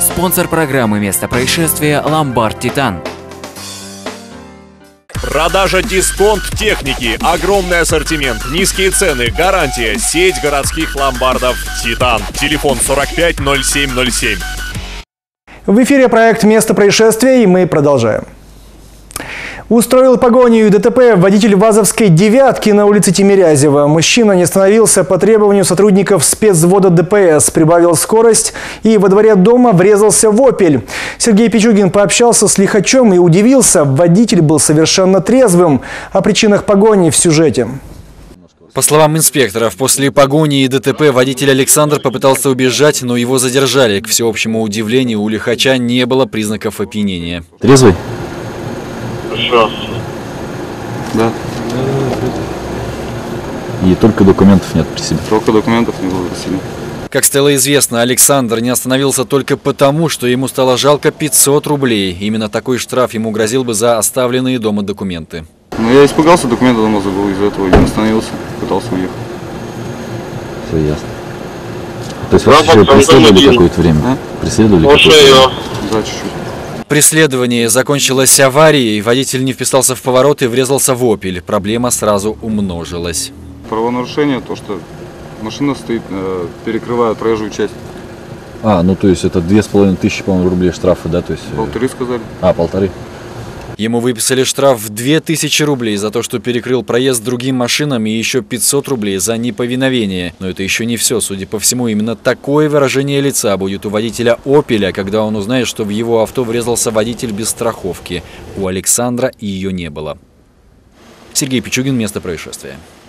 Спонсор программы «Место происшествия» «Ломбард Титан». Продажа дисконт техники, огромный ассортимент, низкие цены, гарантия, сеть городских ломбардов «Титан». Телефон 450707. В эфире проект «Место происшествия», и мы продолжаем. Устроил погоню и ДТП водитель ВАЗовской «девятки» на улице Тимирязева. Мужчина не остановился по требованию сотрудников спецвзвода ДПС, прибавил скорость и во дворе дома врезался в «Опель». Сергей Пичугин пообщался с лихачом и удивился, водитель был совершенно трезвым. О причинах погони в сюжете. По словам инспекторов, после погони и ДТП водитель Александр попытался убежать, но его задержали. К всеобщему удивлению, у лихача не было признаков опьянения. Трезвый? Хорошо. Да. И только документов нет при себе? Только документов не было при себе. Как стало известно, Александр не остановился только потому, что ему стало жалко 500 рублей. Именно такой штраф ему грозил бы за оставленные дома документы. Ну, я испугался, документы дома забыл, из-за этого не остановился, пытался уехать. Все ясно. То есть вас еще преследовали какое-то время? А? Преследовали какое-то время? Да, чуть-чуть. Преследование закончилось аварией, водитель не вписался в поворот и врезался в «Опель». Проблема сразу умножилась. Правонарушение, то, что машина стоит, перекрывает проезжую часть. Ну то есть это 2500, по-моему, рублей штрафа, да? То есть... 1,5 сказали. 1,5. Ему выписали штраф в 2000 рублей за то, что перекрыл проезд другим машинам, и еще 500 рублей за неповиновение. Но это еще не все. Судя по всему, именно такое выражение лица будет у водителя «Опеля», когда он узнает, что в его авто врезался водитель без страховки. У Александра ее не было. Сергей Пичугин, место происшествия.